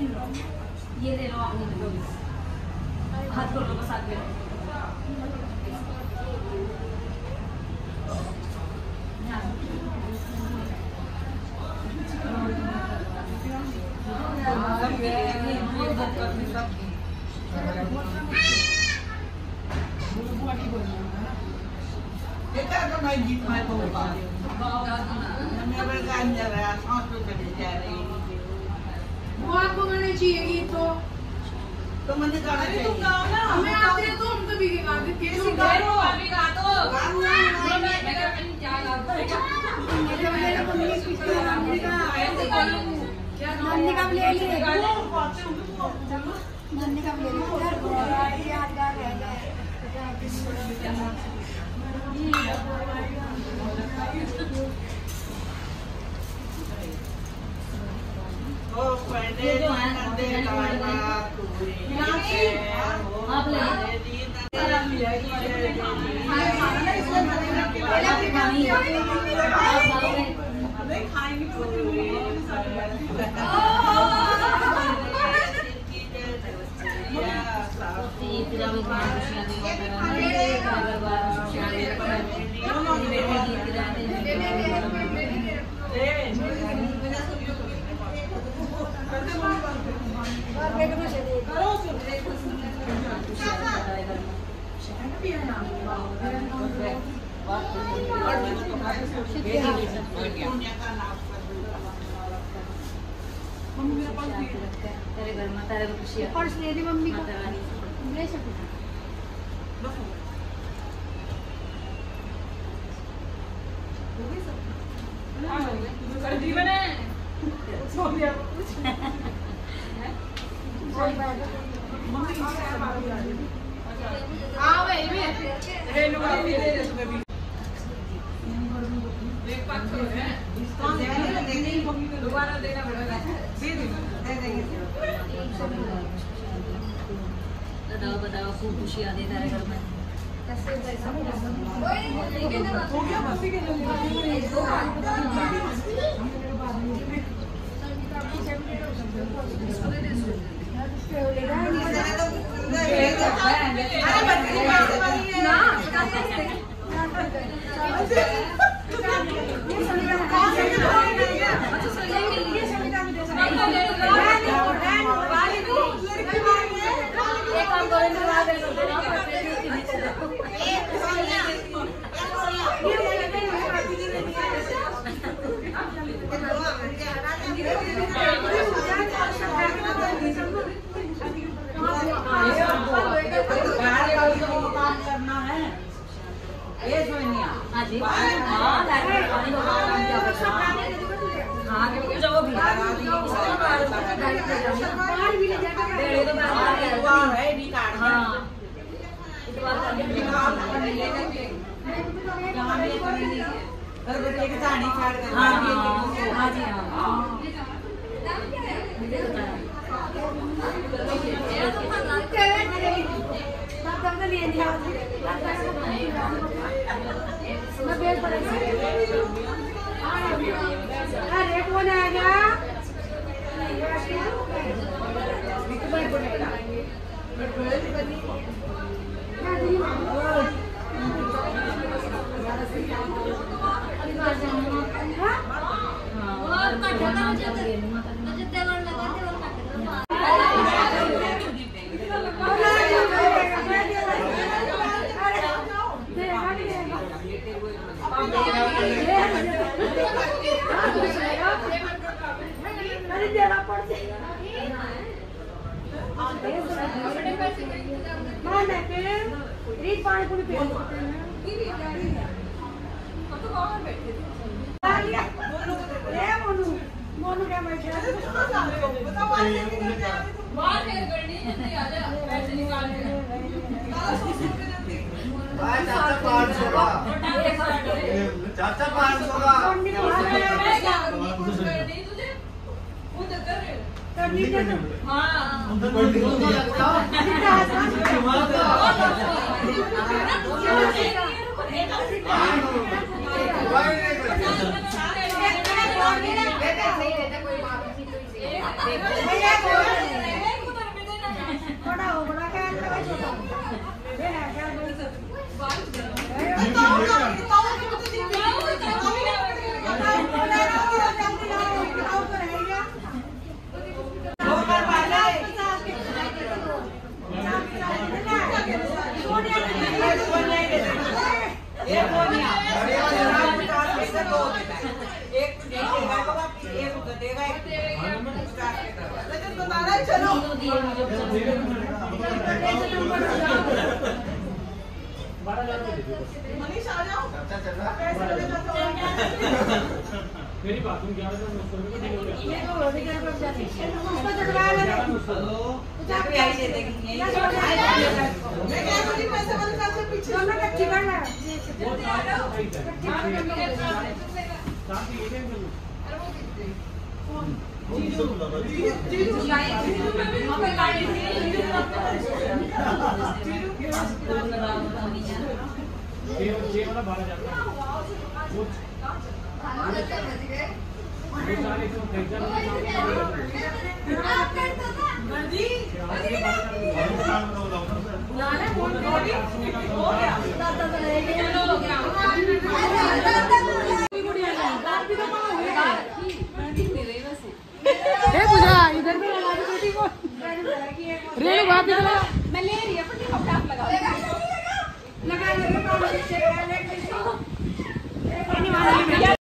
ये ले लो आपने, हाथ खोलो बस आगे। तो मुझे गाना चाहिए। हमें आते हैं तो हम कभी के गाते कैसे गा दो अभी गा दो मैं क्या गाता है मेरे को नहीं पीछे गाने का क्या गाने का ले लिए गाने का ले लिए यादगार रह जाए ओ पहले जो है आप ले तेरे घर में तेरे को खुशी है पर्स ले दी मम्मी को ले सकते दोबारा देना पड़ेगा बताओ बताओ खूब खुशियाँ दे तेरे घर में अरे कौन आएगा चाचा 500 का हाँ जल्दी है मुझे मनीष आ जाओ। मेरी बात सुन, 11 ये तो रोटी कर पर जाती है उसको चढ़वा लेना। हेलो जब भी आई दे देगी मैं क्या बोली पैसे वाले का से पीछे दोनों कच्ची कर ना ये वाला 12,000 वो सारे तो इधर पे लगा दो बेटी को रेणु बात